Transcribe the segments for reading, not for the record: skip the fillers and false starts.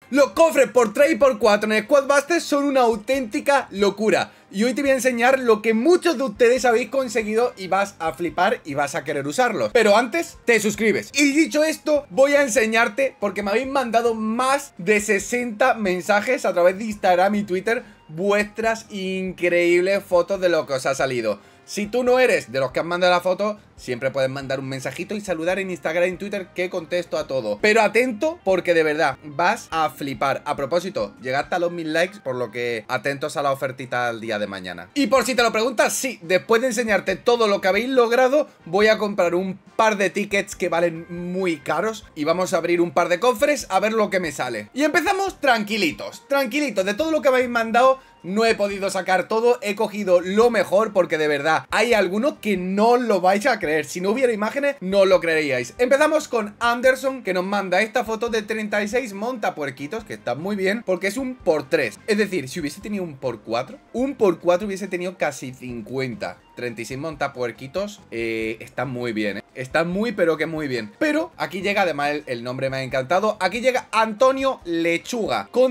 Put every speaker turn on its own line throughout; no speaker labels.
Los cofres por 3 y por 4 en Squadbusters son una auténtica locura. Y hoy te voy a enseñar lo que muchos de ustedes habéis conseguido y vas a flipar y vas a querer usarlos. Pero antes, te suscribes. Y dicho esto, voy a enseñarte, porque me habéis mandado más de 60 mensajes a través de Instagram y Twitter, vuestras increíbles fotos de lo que os ha salido. Si tú no eres de los que han mandado la foto, siempre puedes mandar un mensajito y saludar en Instagram y en Twitter, que contesto a todo. Pero atento, porque de verdad vas a flipar. A propósito, llegaste a los 1000 likes, por lo que atentos a la ofertita al día de mañana. Y por si te lo preguntas, sí, después de enseñarte todo lo que habéis logrado, voy a comprar un par de tickets que valen muy caros y vamos a abrir un par de cofres a ver lo que me sale. Y empezamos tranquilitos, tranquilitos. De todo lo que me habéis mandado, no he podido sacar todo, he cogido lo mejor porque de verdad hay algunos que no lo vais a creer. Si no hubiera imágenes, no lo creeríais. Empezamos con Anderson, que nos manda esta foto de 36 montapuerquitos, que está muy bien porque es un por 3. Es decir, si hubiese tenido un por 4 hubiese tenido casi 50. 36 montapuerquitos, está muy bien, está muy pero que muy bien. Pero aquí llega, además el nombre me ha encantado, aquí llega Antonio Lechuga con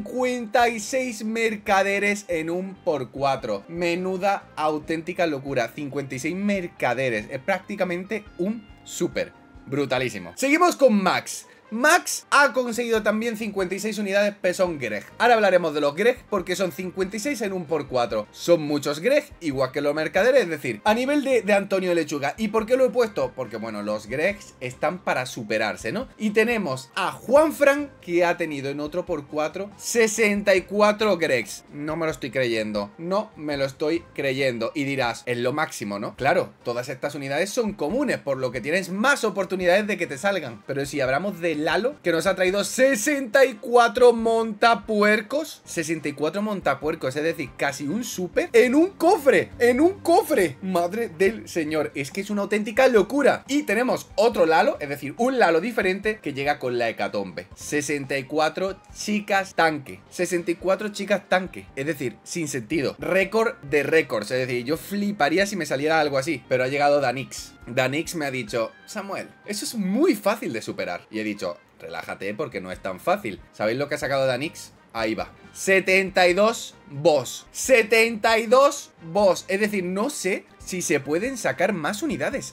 56 mercaderes en un por 4. Menuda auténtica locura, 56 mercaderes, es prácticamente un súper brutalísimo. Seguimos con Max. Max ha conseguido también 56 unidades, pero son Greg. Ahora hablaremos de los Greg porque son 56 en un por 4. Son muchos Greg, igual que los mercaderes, es decir, a nivel de Antonio Lechuga. ¿Y por qué lo he puesto? Porque, bueno, los Gregs están para superarse, ¿no? Y tenemos a Juanfran, que ha tenido en otro por 4 64 Gregs. No me lo estoy creyendo, no me lo estoy creyendo. Y dirás, es lo máximo, ¿no? Claro, todas estas unidades son comunes, por lo que tienes más oportunidades de que te salgan. Pero si hablamos de Lalo, que nos ha traído 64 montapuercos. 64 montapuercos, es decir, casi un súper en un cofre. En un cofre. Madre del señor, es que es una auténtica locura. Y tenemos otro Lalo, es decir, un Lalo diferente que llega con la hecatombe. 64 chicas tanque. 64 chicas tanque. Es decir, sin sentido. Récord de récords. Es decir, yo fliparía si me saliera algo así. Pero ha llegado Danix. Danix me ha dicho, Samuel, eso es muy fácil de superar. Y he dicho, relájate porque no es tan fácil. ¿Sabéis lo que ha sacado Danix? Ahí va. 72 boss. 72 boss. Es decir, no sé si se pueden sacar más unidades.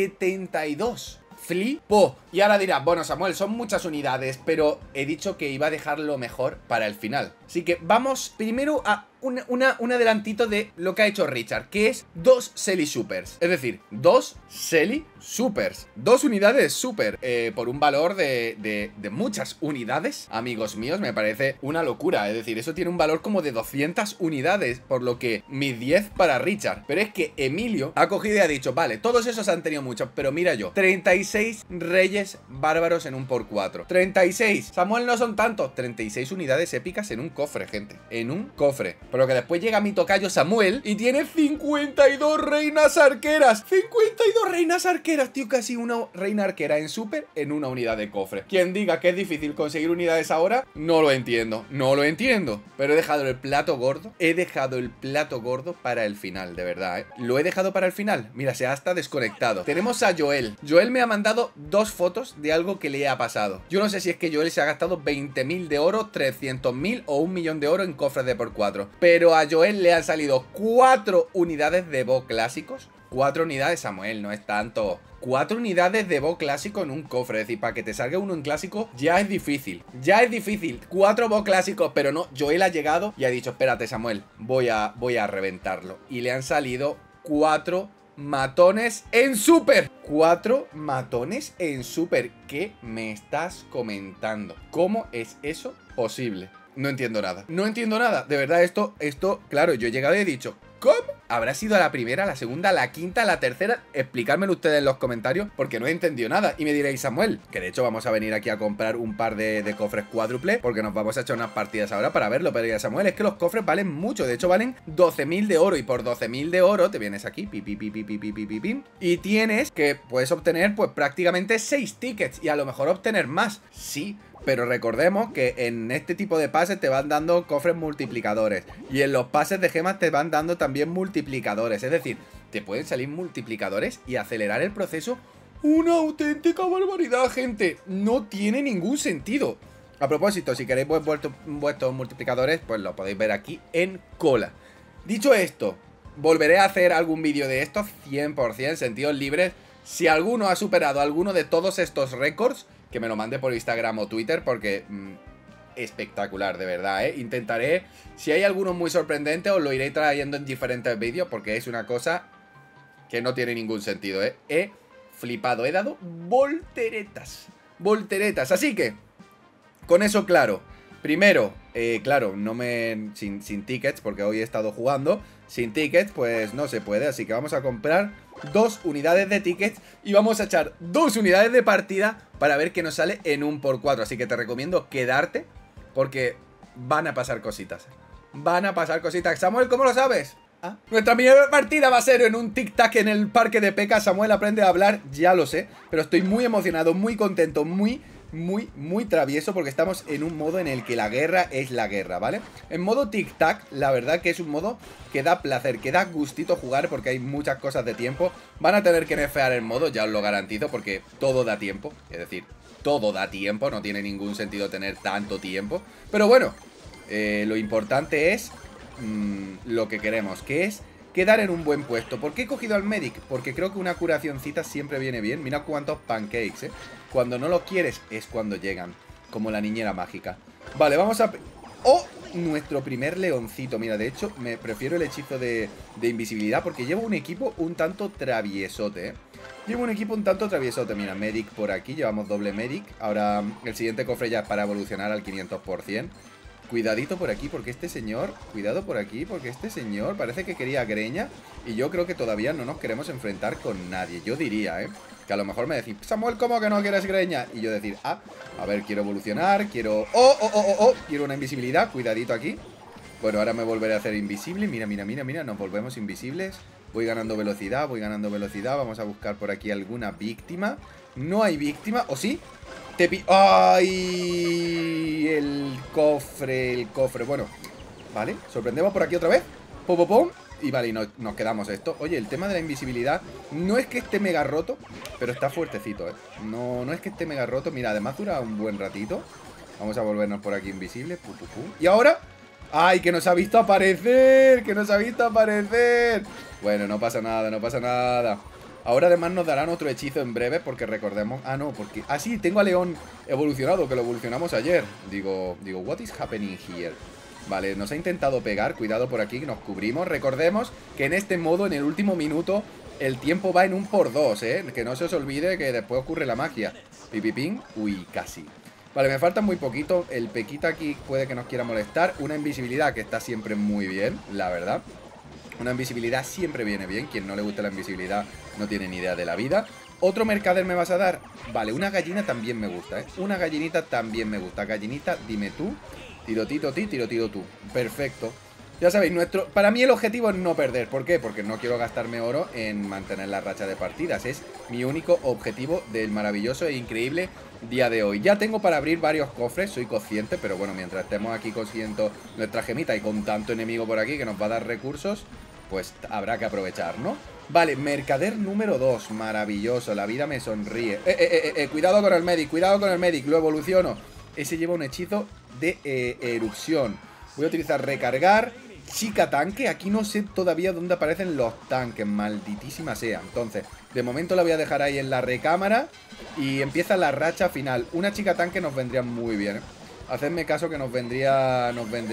72. Flipo. Y ahora dirás, bueno, Samuel, son muchas unidades, pero he dicho que iba a dejar lo mejor para el final. Así que vamos primero a un adelantito de lo que ha hecho Richard, que es 2 Selly Supers. Es decir, 2 Selly Supers. 2 unidades super, por un valor de muchas unidades. Amigos míos, me parece una locura. Es decir, eso tiene un valor como de 200 unidades, por lo que mis 10 para Richard. Pero es que Emilio ha cogido y ha dicho, vale, todos esos han tenido muchos, pero mira yo, 36 reyes bárbaros en un por 4. 36. Samuel, no son tantos. 36 unidades épicas en un cofre, gente. En un cofre. Pero que después llega mi tocayo Samuel y tiene 52 reinas arqueras. 52 reinas arqueras, tío. Casi una reina arquera en super en una unidad de cofre. Quien diga que es difícil conseguir unidades ahora, no lo entiendo. No lo entiendo. Pero he dejado el plato gordo. He dejado el plato gordo para el final, de verdad, ¿eh? Lo he dejado para el final. Mira, se ha hasta desconectado. Tenemos a Joel. Joel me ha mandado 2 fotos de algo que le ha pasado. Yo no sé si es que Joel se ha gastado 20.000 de oro, 300.000 o 1 millón de oro en cofres de por 4. Pero a Joel le han salido 4 unidades de Bo clásicos. 4 unidades, Samuel, no es tanto. 4 unidades de Bo clásico en un cofre. Es decir, para que te salga uno en clásico ya es difícil. Ya es difícil. 4 Bo clásicos, pero no. Joel ha llegado y ha dicho, espérate, Samuel, voy a reventarlo. Y le han salido 4 matones en super. 4 matones en super. ¿Qué me estás comentando? ¿Cómo es eso posible? No entiendo nada. No entiendo nada. De verdad, esto, claro, yo he llegado y he dicho, ¿cómo? ¿Habrá sido la primera, la segunda, la quinta, la tercera? Explicármelo ustedes en los comentarios, porque no he entendido nada. Y me diréis, Samuel, que de hecho vamos a venir aquí a comprar un par de cofres cuádruple, porque nos vamos a echar unas partidas ahora para verlo. Pero ya, Samuel, es que los cofres valen mucho. De hecho, valen 12.000 de oro. Y por 12.000 de oro te vienes aquí, y tienes que puedes obtener, pues, prácticamente 6 tickets. Y a lo mejor obtener más. Sí, pero recordemos que en este tipo de pases te van dando cofres multiplicadores. Y en los pases de gemas te van dando también multiplicadores. Es decir, te pueden salir multiplicadores y acelerar el proceso. Una auténtica barbaridad, gente. No tiene ningún sentido. A propósito, si queréis vuestros multiplicadores, pues lo podéis ver aquí en cola. Dicho esto, volveré a hacer algún vídeo de estos 100%, sentidos libres. Si alguno ha superado alguno de todos estos récords, que me lo mande por Instagram o Twitter, porque espectacular, de verdad, ¿eh? Intentaré, si hay alguno muy sorprendente, os lo iré trayendo en diferentes vídeos, porque es una cosa que no tiene ningún sentido, ¿eh? He flipado, he dado volteretas, así que, con eso claro, primero, claro, sin tickets, porque hoy he estado jugando, sin tickets, pues no se puede, así que vamos a comprar 2 unidades de tickets y vamos a echar 2 unidades de partida para ver qué nos sale en un por 4, así que te recomiendo quedarte, porque van a pasar cositas. Van a pasar cositas. Samuel, ¿cómo lo sabes? ¿Ah? Nuestra primera partida va a ser en un tic-tac en el parque de P.E.K.K.A. Samuel aprende a hablar, ya lo sé, pero estoy muy emocionado, muy contento, muy travieso, porque estamos en un modo en el que la guerra es la guerra, ¿vale? En modo tic-tac, la verdad que es un modo que da placer, que da gustito jugar, porque hay muchas cosas de tiempo. Van a tener que nerfear el modo, ya os lo garantizo, porque todo da tiempo, es decir, todo da tiempo, no tiene ningún sentido tener tanto tiempo. Pero bueno, lo importante es lo que queremos, que es quedar en un buen puesto. ¿Por qué he cogido al Medic? Porque creo que una curacioncita siempre viene bien. Mira cuántos pancakes, ¿eh? Cuando no lo quieres es cuando llegan, como la niñera mágica. Vale, vamos a... ¡Oh! Nuestro primer leoncito. Mira, de hecho, me prefiero el hechizo de invisibilidad, porque llevo un equipo un tanto traviesote, ¿eh? Llevo un equipo un tanto traviesote. Mira, Medic por aquí, llevamos doble Medic. Ahora el siguiente cofre ya es para evolucionar al 500%. Cuidadito por aquí, porque este señor... Cuidado por aquí, porque este señor parece que quería greña. Y yo creo que todavía no nos queremos enfrentar con nadie. Yo diría, ¿eh? Que a lo mejor me decís, Samuel, ¿cómo que no quieres greña? Y yo decir, a ver, quiero evolucionar, quiero... ¡Oh! Quiero una invisibilidad, cuidadito aquí. Bueno, ahora me volveré a hacer invisible. Mira, nos volvemos invisibles. Voy ganando velocidad, vamos a buscar por aquí alguna víctima. No hay víctima, ¿o sí? ¡Ay! El cofre, bueno, vale, sorprendemos por aquí otra vez. Pum. Y vale, y nos quedamos esto. Oye, el tema de la invisibilidad no es que esté mega roto, pero está fuertecito, ¿eh? No es que esté mega roto. Mira, además dura un buen ratito. Vamos a volvernos por aquí invisibles. Y ahora... ¡Ay, que nos ha visto aparecer! Bueno, no pasa nada. Ahora además nos darán otro hechizo en breve, porque recordemos... Ah, sí, tengo a León evolucionado, que lo evolucionamos ayer. Digo, what is happening here? Vale, nos ha intentado pegar, cuidado por aquí, que nos cubrimos. Recordemos que en este modo, en el último minuto, el tiempo va en un por 2, ¿eh? Que no se os olvide que después ocurre la magia. Pipipín, uy, casi. Vale, me falta muy poquito. El Pequita aquí puede que nos quiera molestar. Una invisibilidad que está siempre muy bien, la verdad. Una invisibilidad siempre viene bien. Quien no le gusta la invisibilidad no tiene ni idea de la vida. ¿Otro mercader me vas a dar? Vale, una gallina también me gusta, ¿eh? Una gallinita también me gusta. Gallinita, dime tú. Tiro tú. Perfecto. Ya sabéis, para mí el objetivo es no perder. ¿Por qué? Porque no quiero gastarme oro en mantener la racha de partidas. Es mi único objetivo del maravilloso e increíble día de hoy. Ya tengo para abrir varios cofres, soy consciente, pero bueno, mientras estemos aquí consiguiendo nuestra gemita y con tanto enemigo por aquí que nos va a dar recursos, pues habrá que aprovechar, ¿no? Vale, mercader número 2, maravilloso, la vida me sonríe. Cuidado con el medic, lo evoluciono. Ese lleva un hechizo de erupción. Voy a utilizar recargar. Chica tanque, aquí no sé todavía dónde aparecen los tanques, malditísima sea. Entonces, de momento la voy a dejar ahí en la recámara. Y empieza la racha final. Una chica tanque nos vendría muy bien, ¿eh? Hacedme caso que nos vendría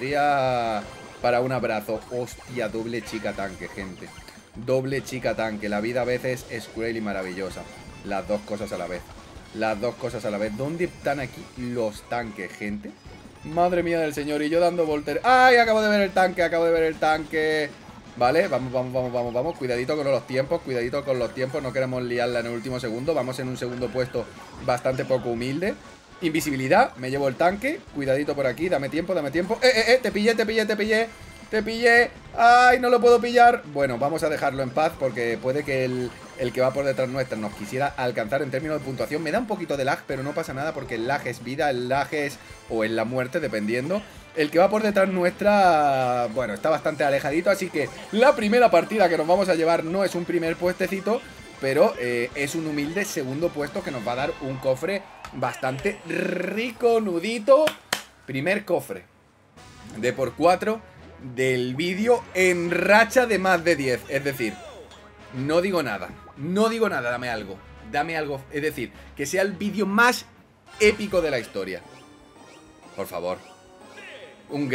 para un abrazo. Hostia, doble chica tanque, gente. Doble chica tanque, la vida a veces es cruel y maravillosa. Las dos cosas a la vez. ¿Dónde están aquí los tanques, gente? Madre mía del señor, y yo dando volter. ¡Ay! Acabo de ver el tanque. Vale, vamos. Cuidadito con los tiempos. No queremos liarla en el último segundo. Vamos en un segundo puesto bastante poco humilde. Invisibilidad, me llevo el tanque. Cuidadito por aquí, dame tiempo. Te pillé. ¡Ay! No lo puedo pillar. Bueno, vamos a dejarlo en paz, porque puede que el que va por detrás nuestra nos quisiera alcanzar en términos de puntuación. Me da un poquito de lag, pero no pasa nada, porque el lag es vida, el lag es... o es la muerte, dependiendo. El que va por detrás nuestra... bueno, está bastante alejadito, así que la primera partida que nos vamos a llevar no es un primer puestecito, pero es un humilde segundo puesto que nos va a dar un cofre bastante rico, nudito. Primer cofre de por 4 del vídeo en racha de más de 10. Es decir, no digo nada, dame algo. Dame algo, es decir, que sea el vídeo más épico de la historia. Por favor. Un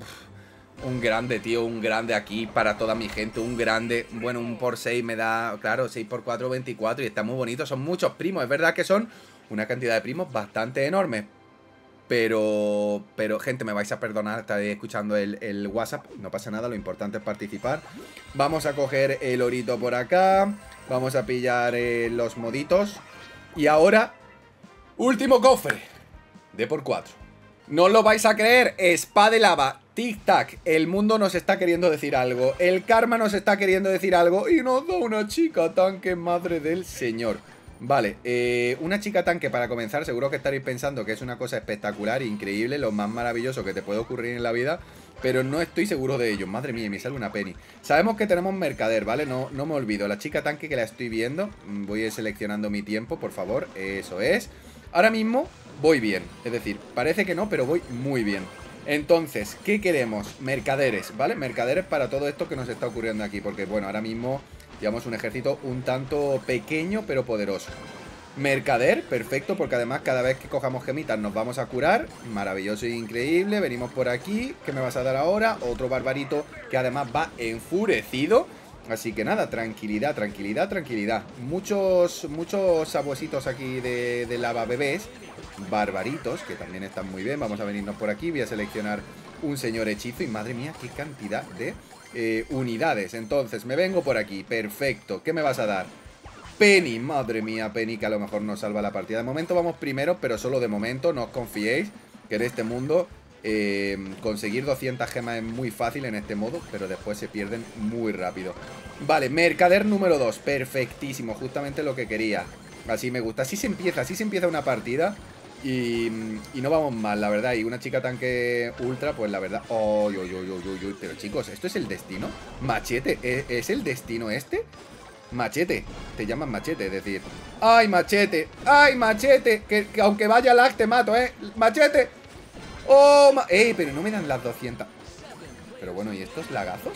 grande, tío, un grande aquí para toda mi gente, un grande. Bueno, un por 6 me da, claro, 6 por 4, 24 y está muy bonito, son muchos primos. Es verdad que son una cantidad de primos bastante enorme. Pero, gente, me vais a perdonar, estaré escuchando el WhatsApp, no pasa nada, lo importante es participar. Vamos a coger el orito por acá, vamos a pillar los moditos. Y ahora, último cofre de por 4. No os lo vais a creer, espada de lava, tic-tac, el mundo nos está queriendo decir algo, el karma nos está queriendo decir algo y nos da una chica tanque, madre del señor. Vale, una chica tanque para comenzar, seguro que estaréis pensando que es una cosa espectacular, increíble, lo más maravilloso que te puede ocurrir en la vida, pero no estoy seguro de ello. Madre mía, me sale una penny. Sabemos que tenemos mercader, ¿vale? No me olvido, la chica tanque que la estoy viendo, voy seleccionando mi tiempo, por favor, eso es. Ahora mismo voy bien, es decir, parece que no, pero voy muy bien. Entonces, ¿qué queremos? Mercaderes, ¿vale? Mercaderes para todo esto que nos está ocurriendo aquí, porque bueno, ahora mismo llevamos un ejército un tanto pequeño pero poderoso. Mercader, perfecto, porque además cada vez que cojamos gemitas nos vamos a curar. Maravilloso e increíble, venimos por aquí. ¿Qué me vas a dar ahora? Otro barbarito que además va enfurecido. Así que nada, tranquilidad, tranquilidad, tranquilidad. Muchos sabuesitos aquí de lava bebés. Barbaritos, que también están muy bien. Vamos a venirnos por aquí, voy a seleccionar un señor hechizo. Y madre mía, qué cantidad de unidades. Entonces, me vengo por aquí, perfecto. ¿Qué me vas a dar? Penny, madre mía, Penny, que a lo mejor nos salva la partida. De momento vamos primero, pero solo de momento. No os confiéis que en este mundo conseguir 200 gemas es muy fácil en este modo, pero después se pierden muy rápido. Vale, mercader número 2, perfectísimo, justamente lo que quería. Así me gusta, así se empieza una partida. Y no vamos mal, la verdad. Y una chica tanque ultra, pues la verdad. Pero chicos, ¿esto es el destino? Machete, ¿es el destino este? Machete, te llaman Machete, es decir, ¡ay, Machete! ¡Ay, Machete! Que aunque vaya lag te mato, ¡Machete! ¡Oh, pero no me dan las 200. Pero bueno, ¿y estos lagazos?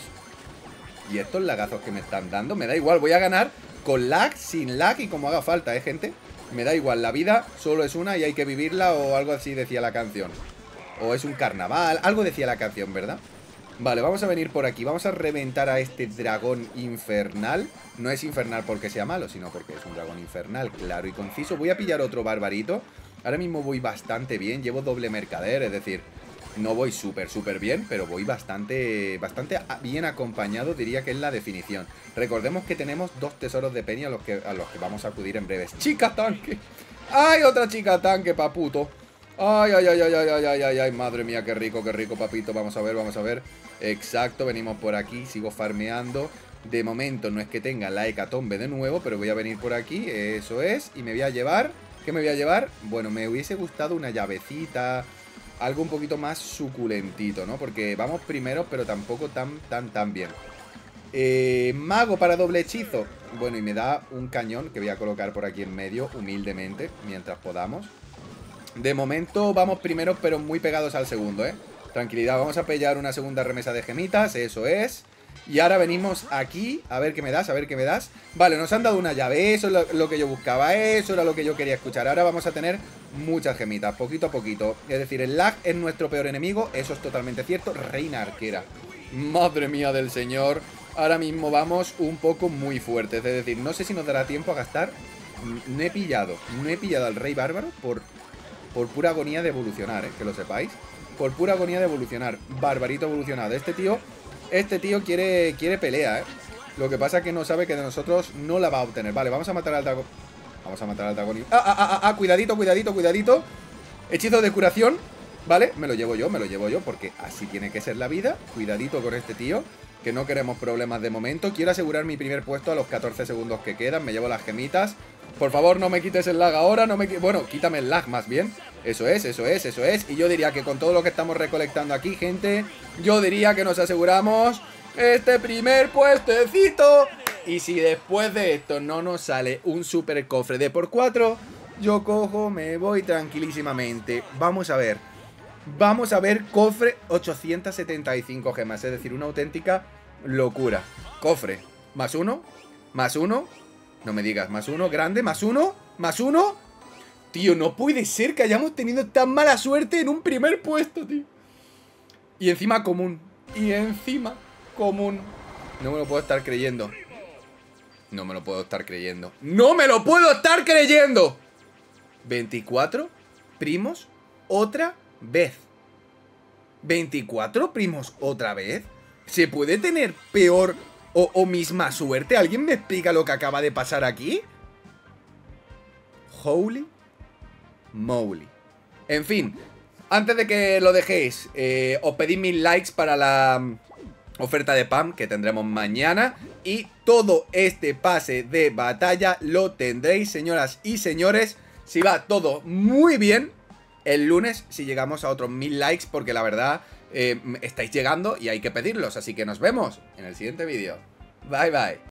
¿Y estos lagazos que me están dando? Me da igual, voy a ganar con lag, sin lag y como haga falta, gente. Me da igual, la vida solo es una y hay que vivirla, o algo así decía la canción. O es un carnaval, algo decía la canción, ¿verdad? Vale, vamos a venir por aquí, vamos a reventar a este dragón infernal. No es infernal porque sea malo, sino porque es un dragón infernal, claro y conciso. Voy a pillar otro barbarito. Ahora mismo voy bastante bien, llevo doble mercader, es decir, no voy súper bien, pero voy bastante bien acompañado, diría que es la definición. Recordemos que tenemos 2 tesoros de penny a los que vamos a acudir en breves. ¡Chica tanque! ¡Ay, otra chica tanque, paputo! ¡Ay, madre mía, qué rico, papito! Vamos a ver. Exacto, venimos por aquí, sigo farmeando. De momento no es que tenga la hecatombe de nuevo, pero voy a venir por aquí, eso es. Y me voy a llevar... ¿Qué me voy a llevar? Bueno, me hubiese gustado una llavecita, algo un poquito más suculentito, ¿no? Porque vamos primero, pero tampoco tan bien. Mago para doble hechizo. Bueno, y me da un cañón que voy a colocar por aquí en medio, humildemente, mientras podamos. De momento vamos primero, pero muy pegados al segundo, Tranquilidad, vamos a pillar una segunda remesa de gemitas, eso es. Y ahora venimos aquí, a ver qué me das, Vale, nos han dado una llave, eso es lo que yo buscaba, eso era lo que yo quería escuchar. Ahora vamos a tener muchas gemitas, poquito a poquito. Es decir, el lag es nuestro peor enemigo, eso es totalmente cierto. Reina arquera, madre mía del señor. Ahora mismo vamos un poco muy fuertes, es decir, no sé si nos dará tiempo a gastar. No he pillado al rey bárbaro por pura agonía de evolucionar, que lo sepáis. Por pura agonía de evolucionar, barbarito evolucionado. Este tío quiere pelea, Lo que pasa es que no sabe que de nosotros no la va a obtener. Vale, vamos a matar al dragón. Cuidadito. Hechizo de curación. Vale, me lo llevo yo, porque así tiene que ser la vida. Cuidadito con este tío, que no queremos problemas de momento. Quiero asegurar mi primer puesto a los 14 segundos que quedan. Me llevo las gemitas. Por favor, no me quites el lag ahora, bueno, quítame el lag más bien. Eso es. Y yo diría que con todo lo que estamos recolectando aquí, gente, yo diría que nos aseguramos este primer puestecito. Y si después de esto no nos sale un super cofre de por 4, Yo cojo, me voy tranquilísimamente. Vamos a ver. Vamos a ver, cofre 875 gemas, es decir, una auténtica locura. Cofre, más uno, más uno. No me digas, más uno, grande, más uno, más uno. Tío, no puede ser que hayamos tenido tan mala suerte en un primer puesto, tío. Y encima común. Y encima común. No me lo puedo estar creyendo. No me lo puedo estar creyendo. ¡No me lo puedo estar creyendo! 24 primos otra vez. 24 primos otra vez. ¿Se puede tener peor o misma suerte? ¿Alguien me explica lo que acaba de pasar aquí? Holy moly. En fin, antes de que lo dejéis, os pedí 1000 likes para la oferta de Pam que tendremos mañana. Y todo este pase de batalla lo tendréis, señoras y señores, si va todo muy bien, el lunes, si llegamos a otros 1000 likes, porque la verdad estáis llegando y hay que pedirlos. Así que nos vemos en el siguiente vídeo. Bye bye.